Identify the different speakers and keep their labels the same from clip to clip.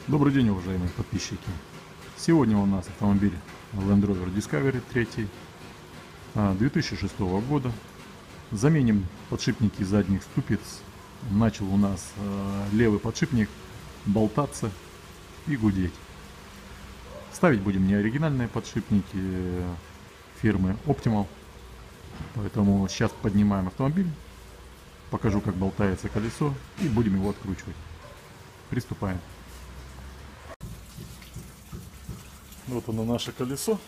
Speaker 1: Добрый день, уважаемые подписчики! Сегодня у нас автомобиль Land Rover Discovery 3 2006 года. Заменим подшипники задних ступиц. Начал у нас левый подшипник болтаться и гудеть. Ставить будем не оригинальные подшипники фирмы Optimal. Поэтому сейчас поднимаем автомобиль, покажу, как болтается колесо, и будем его откручивать. Приступаем. Вот оно, наше колесо.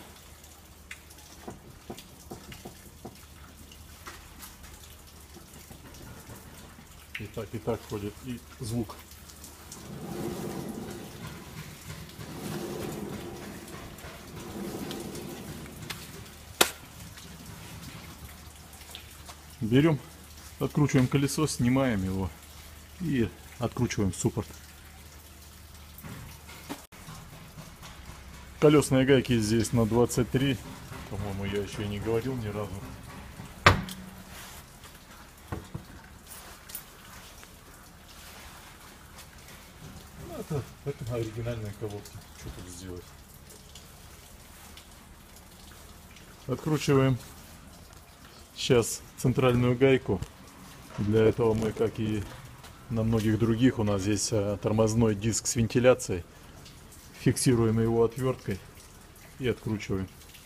Speaker 1: И так ходит и звук. Берем, откручиваем колесо, снимаем его и откручиваем суппорт. Колесные гайки здесь на 23. По-моему, я еще и не говорил ни разу. Это оригинальные колодки. Что тут сделать? Откручиваем сейчас центральную гайку. Для этого мы, как и на многих других, у нас здесь тормозной диск с вентиляцией. Фиксируем его отверткой и откручиваем.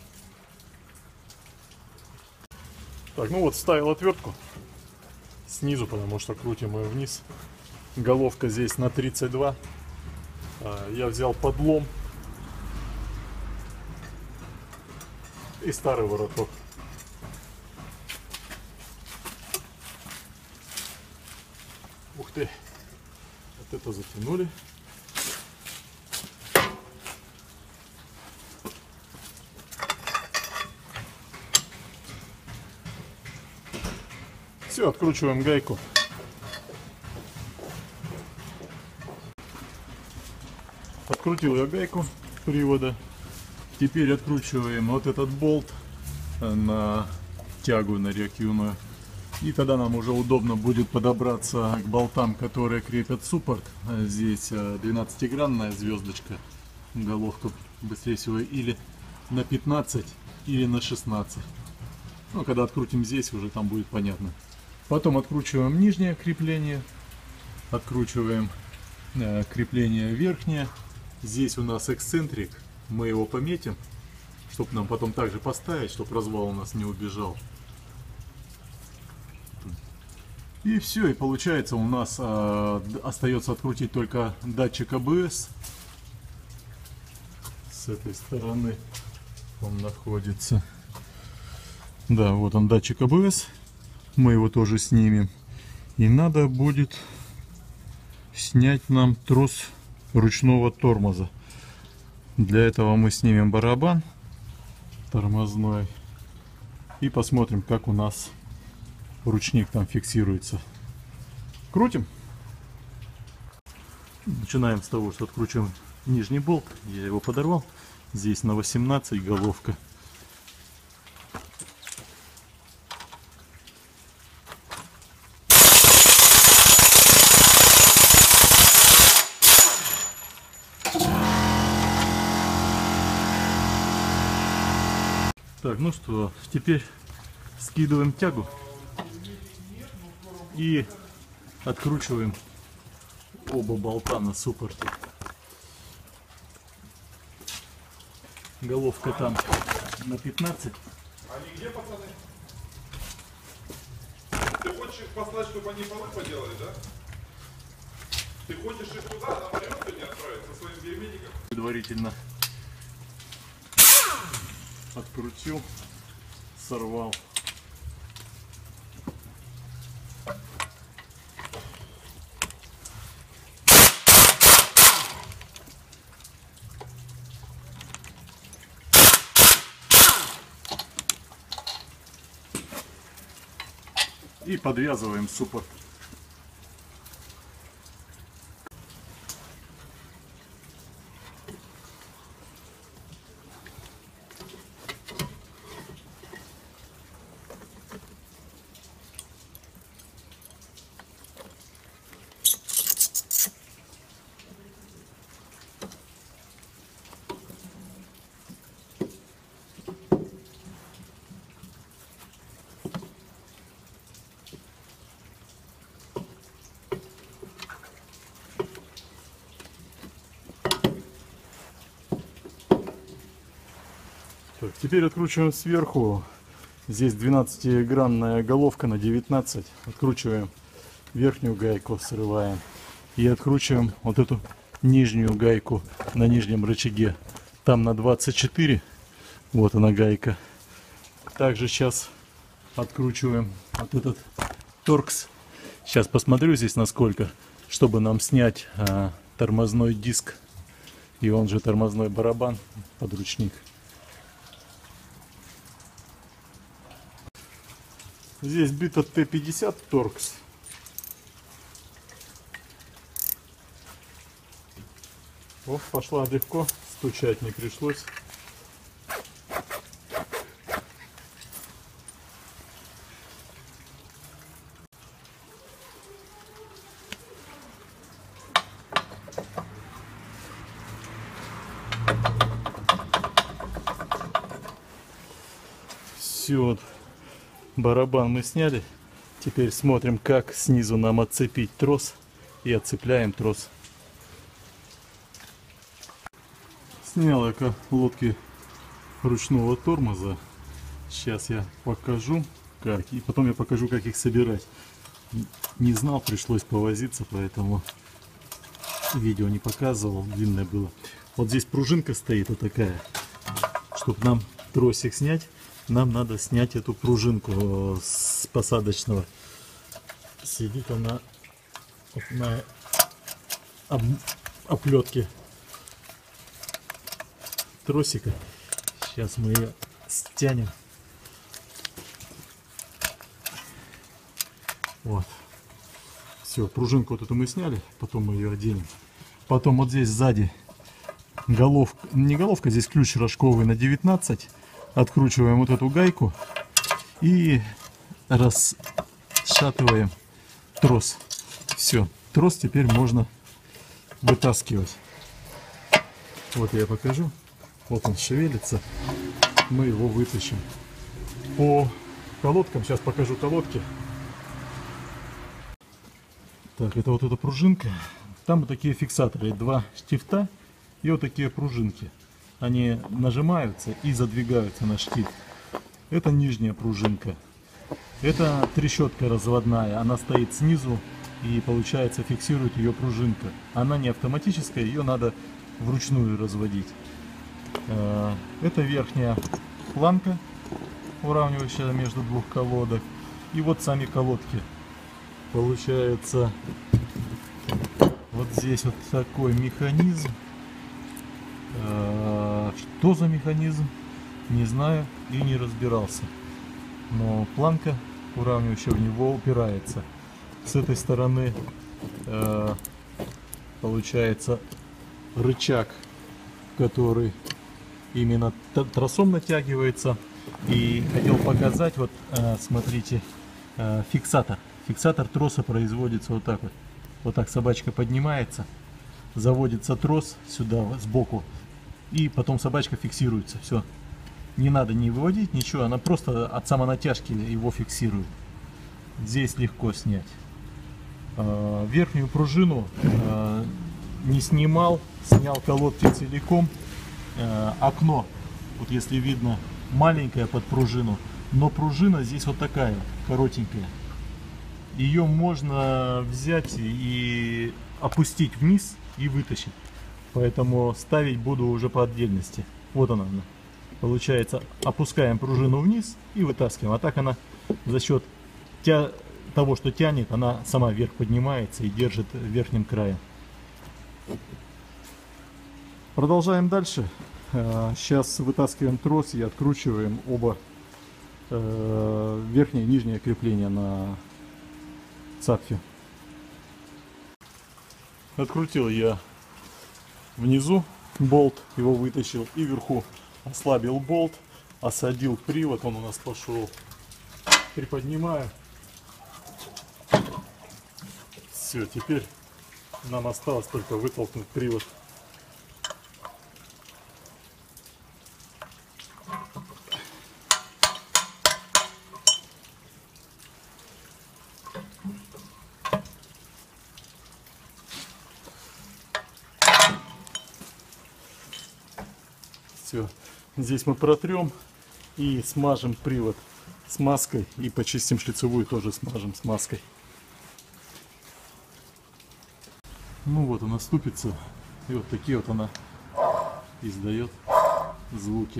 Speaker 1: Так, ну вот вставил отвертку снизу, потому что крутим ее вниз. Головка здесь на 32. Я взял подлом и старый вороток. Ух ты, вот это затянули. Все, откручиваем гайку. Открутил я гайку привода. Теперь откручиваем вот этот болт на тягу, на реактивную. И тогда нам уже удобно будет подобраться к болтам, которые крепят суппорт. Здесь 12-гранная звездочка. Головка, быстрее всего, или на 15, или на 16. Ну, когда открутим здесь, уже там будет понятно. Потом откручиваем нижнее крепление, откручиваем крепление верхнее. Здесь у нас эксцентрик, мы его пометим, чтобы нам потом также поставить, чтобы развал у нас не убежал. И все, и получается у нас остается открутить только датчик АБС. С этой стороны он находится. Да, вот он, датчик АБС. Мы его тоже снимем. И надо будет снять нам трос ручного тормоза. Для этого мы снимем барабан тормозной и посмотрим, как у нас ручник там фиксируется. Крутим. Начинаем с того, что откручиваем нижний болт. Я его подорвал. Здесь на 18 головка. Так, ну что, теперь скидываем тягу и откручиваем оба болта на суппорте. Головка там на 15.
Speaker 2: Они где, пацаны? Ты хочешь их послать, чтобы они полы поделали, да? Ты хочешь их туда, а на вариант не отправить со своим переменником?
Speaker 1: Предварительно открутил, сорвал. И подвязываем суппорт. Так, теперь откручиваем сверху. Здесь 12-гранная головка на 19. Откручиваем верхнюю гайку, срываем. И откручиваем вот эту нижнюю гайку на нижнем рычаге. Там на 24. Вот она гайка. Также сейчас откручиваем вот этот торкс. Сейчас посмотрю здесь насколько, чтобы нам снять тормозной диск. И он же тормозной барабан, подручник. Здесь бита Т-50 торкс. О, пошла легко, стучать не пришлось. Все, вот, барабан мы сняли. Теперь смотрим, как снизу нам отцепить трос. И отцепляем трос. Снял я колодки ручного тормоза. Сейчас я покажу как. И потом я покажу, как их собирать. Не знал, пришлось повозиться, поэтому видео не показывал. Длинное было. Вот здесь пружинка стоит вот такая. Чтобы нам тросик снять, нам надо снять эту пружинку с посадочного. Сидит она вот на оплетке тросика. Сейчас мы ее стянем. Вот. Все, пружинку вот эту мы сняли, потом мы ее оденем. Потом вот здесь сзади головка, не головка, здесь ключ рожковый на 19. Откручиваем вот эту гайку и расшатываем трос. Все, трос теперь можно вытаскивать. Вот я покажу. Вот он шевелится. Мы его вытащим. По колодкам, сейчас покажу колодки. Так, это вот эта пружинка. Там вот такие фиксаторы, два штифта и вот такие пружинки. Они нажимаются и задвигаются на штифт. Это нижняя пружинка. Это трещотка разводная. Она стоит снизу и получается фиксирует ее пружинка. Она не автоматическая, ее надо вручную разводить. Это верхняя планка, уравнивающая между двух колодок. И вот сами колодки. Получается вот здесь вот такой механизм. Что за механизм, не знаю и не разбирался. Но планка, уравнивающая в него, упирается. С этой стороны получается рычаг, который именно тросом натягивается. И хотел показать, вот смотрите, фиксатор. Фиксатор троса производится вот так вот. Вот так собачка поднимается, заводится трос сюда сбоку, и потом собачка фиксируется. Все. Не надо не выводить ничего, она просто от самонатяжки его фиксирует. Здесь легко снять. Верхнюю пружину не снимал, снял колодки целиком. Окно, вот если видно, маленькое под пружину, но пружина здесь вот такая, коротенькая. Ее можно взять и опустить вниз и вытащить. Поэтому ставить буду уже по отдельности. Вот она. Получается, опускаем пружину вниз и вытаскиваем. А так она за счет того, что тянет, она сама вверх поднимается и держит верхним краем. Продолжаем дальше. Сейчас вытаскиваем трос и откручиваем оба верхнее и нижнее крепление на цапфе. Открутил я внизу болт, его вытащил, и вверху ослабил болт, осадил привод, он у нас пошел. Приподнимаю. Все, теперь нам осталось только вытолкнуть привод. Все, Здесь мы протрем и смажем привод смазкой. И почистим шлицевую, тоже смажем смазкой. Ну вот она ступица. И вот такие вот она издает звуки.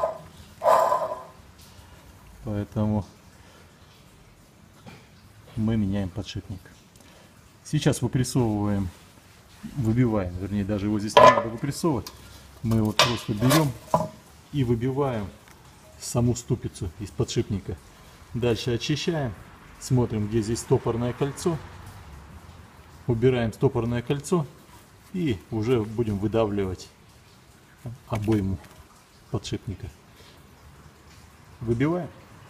Speaker 1: Поэтому мы меняем подшипник. Сейчас выпрессовываем, выбиваем, вернее, даже его здесь не надо выпрессовывать. Мы вот просто берем и выбиваем саму ступицу из подшипника. Дальше очищаем, смотрим, где здесь стопорное кольцо. Убираем стопорное кольцо и уже будем выдавливать обойму подшипника. Выбиваем.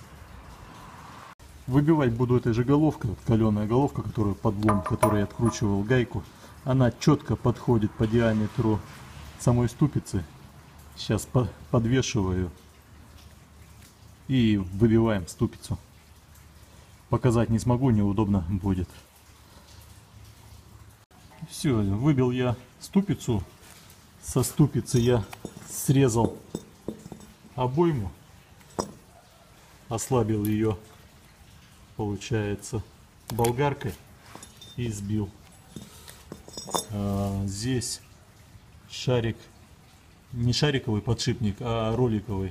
Speaker 1: Выбивать буду этой же головкой, вот каленая головка, которую подлом, которой я откручивал гайку. Она четко подходит по диаметру самой ступицы. Сейчас подвешиваю и выбиваем ступицу. Показать не смогу, неудобно будет. Все, выбил я ступицу. Со ступицы я срезал обойму, ослабил ее, получается, болгаркой и сбил. Здесь шарик, не шариковый подшипник, а роликовый,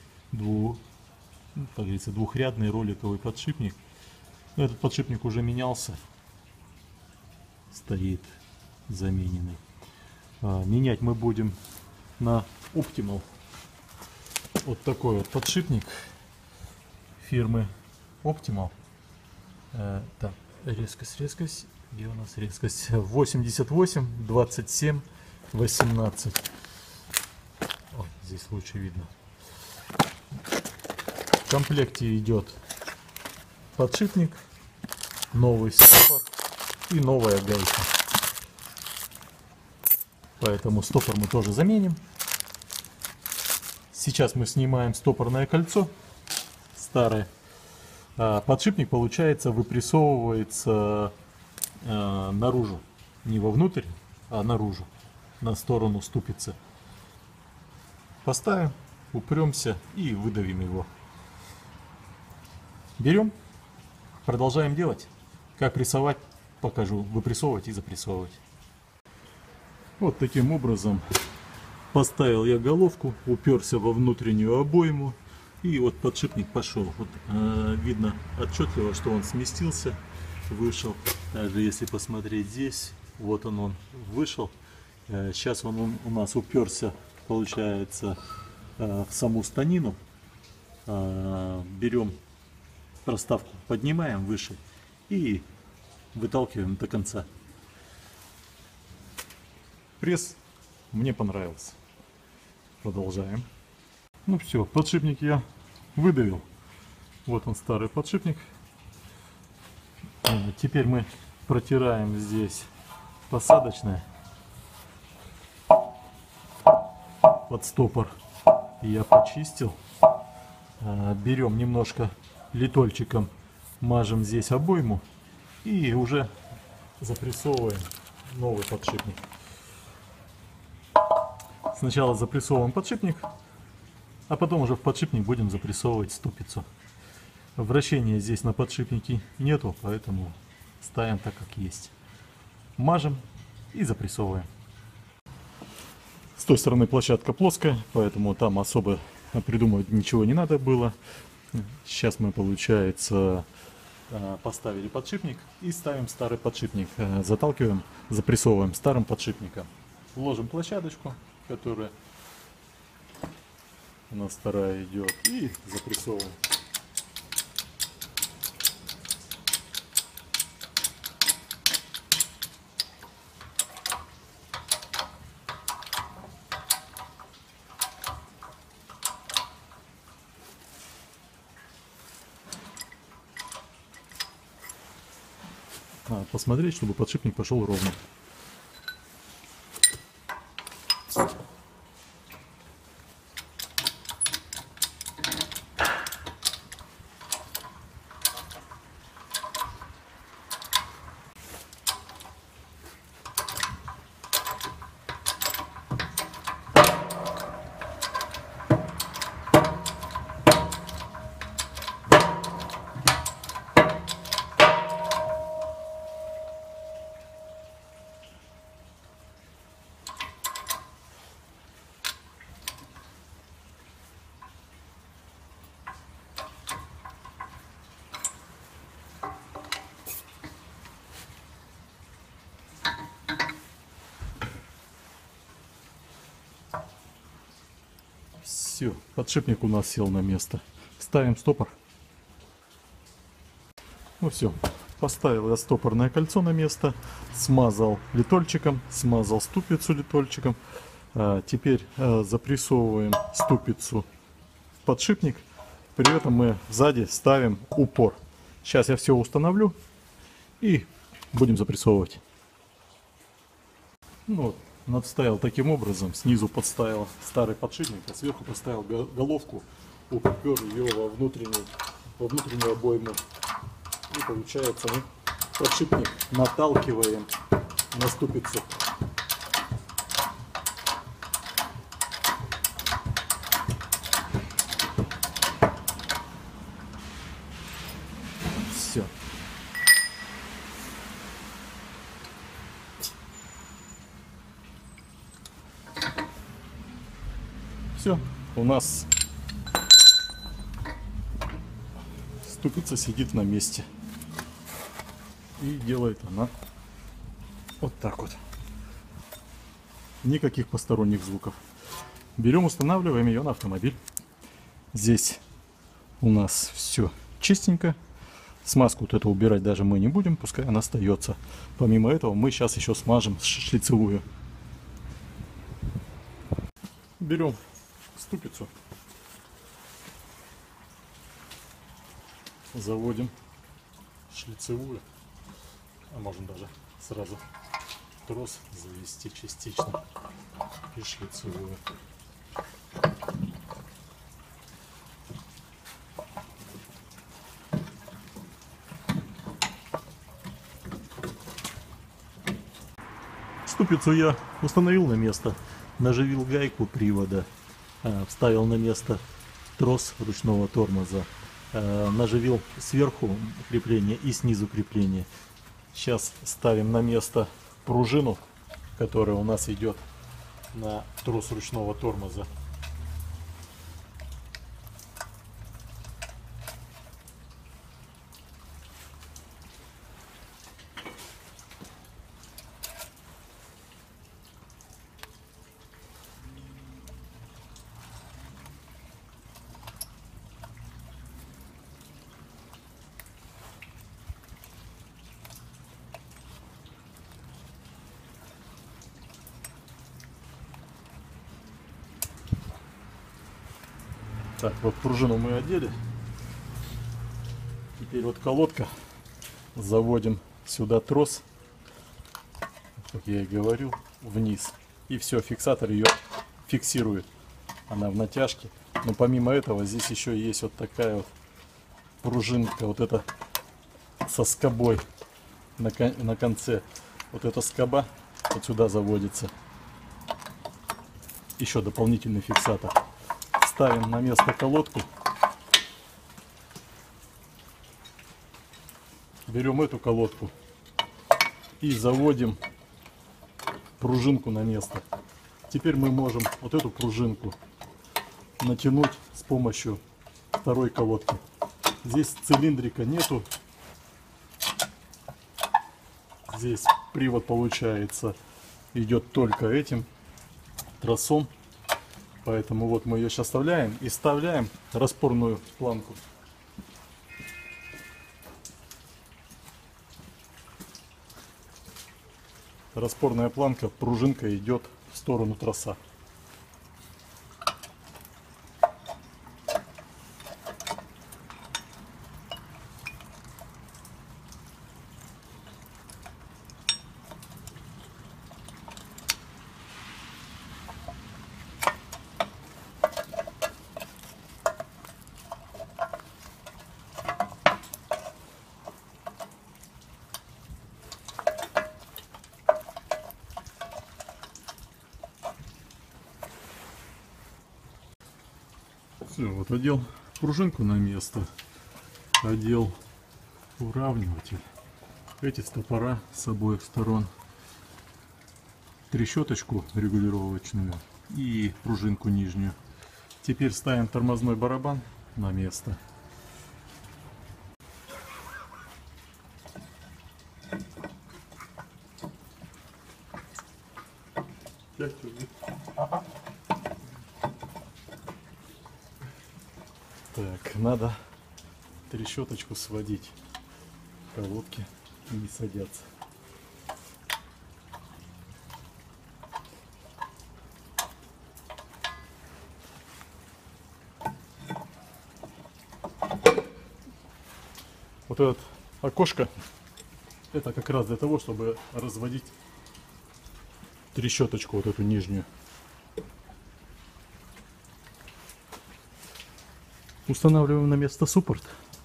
Speaker 1: как говорится, двухрядный роликовый подшипник. Этот подшипник уже менялся, стоит замененный. Менять мы будем на Optimal. Вот такой вот подшипник фирмы Optimal. Так, резкость, где у нас резкость? 88, 27, 18. О, здесь лучше видно. В комплекте идет подшипник, новый стопор и новая гайка. Поэтому стопор мы тоже заменим. Сейчас мы снимаем стопорное кольцо старое. Подшипник, получается, выпрессовывается наружу. Не вовнутрь, а наружу, на сторону ступицы. Поставим, упремся и выдавим его. Берем, продолжаем делать. Как прессовать, покажу. Выпрессовывать и запрессовывать. Вот таким образом поставил я головку, уперся во внутреннюю обойму, и вот подшипник пошел. Вот, видно отчетливо, что он сместился, вышел. Даже если посмотреть здесь, вот он вышел. Сейчас он у нас уперся, получается, в саму станину. Берем проставку, поднимаем выше и выталкиваем до конца. Пресс мне понравился. Продолжаем. Ну все, подшипник я выдавил. Вот он, старый подшипник. Теперь мы протираем здесь посадочное под стопор. Я почистил. Берем немножко литольчиком, мажем здесь обойму и уже запрессовываем новый подшипник. Сначала запрессовываем подшипник, а потом уже в подшипник будем запрессовывать ступицу. Вращения здесь на подшипнике нету, поэтому ставим так, как есть. Мажем и запрессовываем. С той стороны площадка плоская, поэтому там особо придумывать ничего не надо было. Сейчас мы, получается, поставили подшипник и ставим старый подшипник. Заталкиваем, запрессовываем старым подшипником. Вложим площадочку, которая у нас вторая идет, и запрессовываем. Надо посмотреть, чтобы подшипник пошел ровно. Все, подшипник у нас сел на место. Ставим стопор. Ну все, поставил я стопорное кольцо на место, смазал литольчиком, смазал ступицу литольчиком. Теперь запрессовываем ступицу в подшипник. При этом мы сзади ставим упор. Сейчас я все установлю и будем запрессовывать. Ну, вот, надставил таким образом. Снизу подставил старый подшипник, а сверху поставил головку, упер ее во внутреннюю обойму. И получается мы подшипник наталкиваем на ступицу. Все. Все, у нас ступица сидит на месте. И делает она вот так вот. Никаких посторонних звуков. Берем, устанавливаем ее на автомобиль. Здесь у нас все чистенько. Смазку вот эту убирать даже мы не будем, пускай она остается. Помимо этого мы сейчас еще смажем шлицевую. Берем ступицу. Заводим шлицевую. А можно даже сразу трос завести частично и шлицевую. Ступицу я установил на место, наживил гайку привода, вставил на место трос ручного тормоза, наживил сверху крепление и снизу крепление. Сейчас ставим на место пружину, которая у нас идет на трос ручного тормоза. Так, вот пружину мы одели. Теперь вот колодка. Заводим сюда трос, как я и говорил, вниз. И все, фиксатор ее фиксирует. Она в натяжке. Но помимо этого здесь еще есть вот такая вот пружинка. Вот это со скобой на конце. Вот эта скоба вот сюда заводится. Еще дополнительный фиксатор. Ставим на место колодку. Берем эту колодку и заводим пружинку на место. Теперь мы можем вот эту пружинку натянуть с помощью второй колодки. Здесь цилиндрика нету. Здесь привод получается идет только этим тросом. Поэтому вот мы ее сейчас вставляем и вставляем распорную планку. Распорная планка, пружинка идет в сторону троса. Все, вот одел пружинку на место, одел уравниватель, эти стопора с обоих сторон, трещоточку регулировочную и пружинку нижнюю. Теперь ставим тормозной барабан на место. Так, надо трещоточку сводить. Колодки не садятся. Вот это окошко, это как раз для того, чтобы разводить трещоточку вот эту нижнюю. Устанавливаем на место суппорт.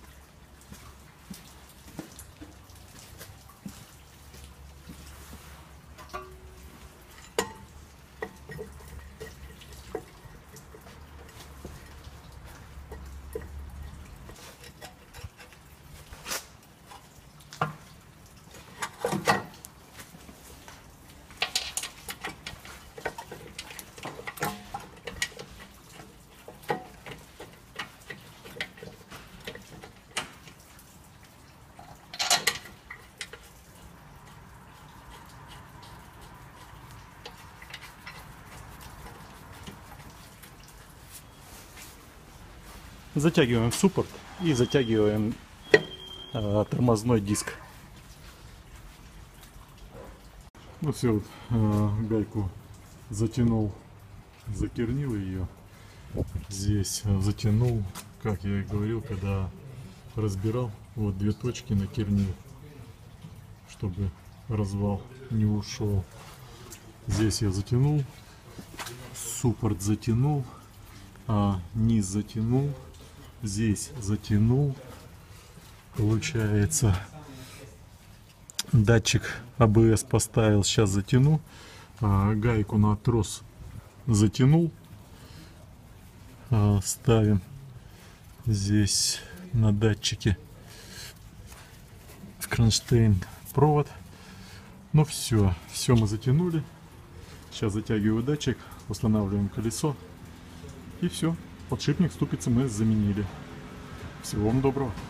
Speaker 1: Затягиваем суппорт и затягиваем тормозной диск. Ну все, вот, гайку затянул, закернил ее. Здесь затянул, как я и говорил, когда разбирал, вот две точки накернил, чтобы развал не ушел. Здесь я затянул, суппорт затянул, низ затянул, здесь затянул. Получается, датчик АБС поставил, сейчас затяну, гайку на трос затянул, ставим здесь на датчике в кронштейн провод. Ну все мы затянули. Сейчас затягиваю датчик, устанавливаем колесо и все. Подшипник ступицы мы заменили. Всего вам доброго.